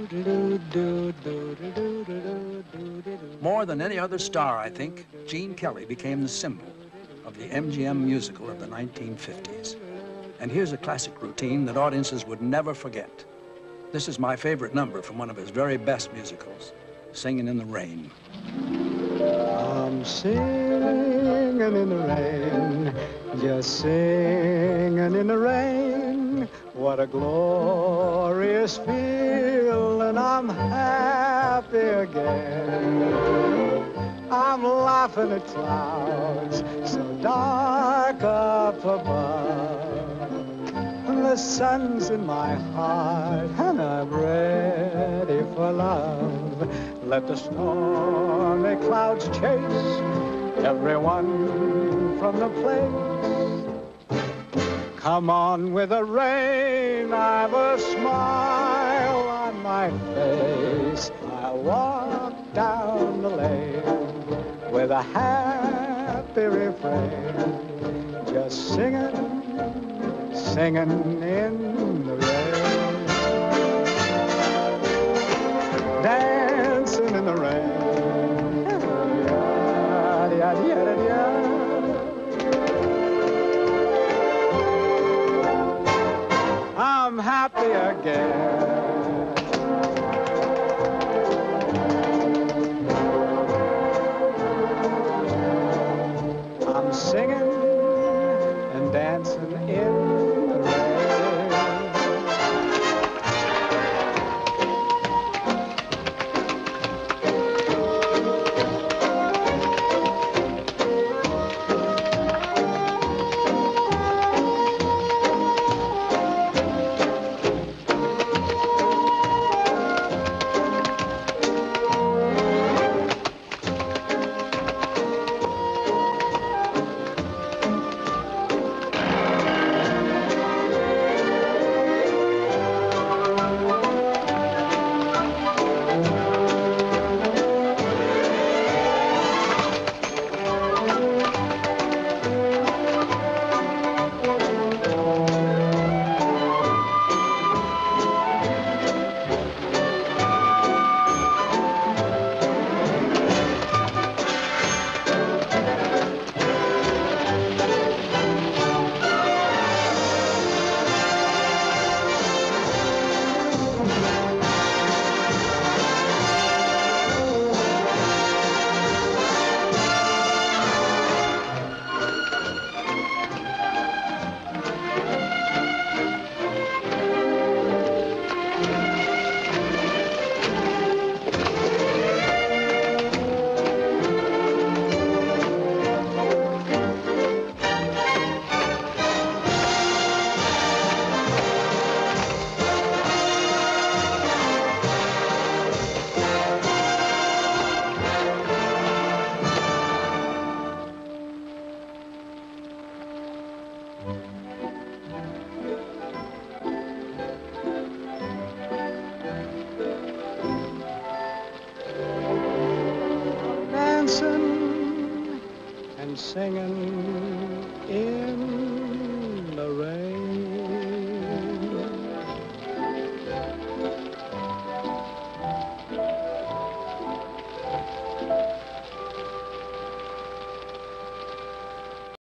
More than any other star, I think, Gene Kelly became the symbol of the MGM musical of the 1950s. And here's a classic routine that audiences would never forget. This is my favorite number from one of his very best musicals, Singin' in the Rain. I'm singing in the rain, just singing in the rain. What a glorious feeling, I'm happy again. I'm laughing at clouds so dark up above. The sun's in my heart and I'm ready for love. Let the stormy clouds chase everyone from the place. Come on with the rain, I've a smile on my face. I'll walk down the lane with a happy refrain, just singing, singing in the rain, dancing in the rain. I'm happy again. I'm singing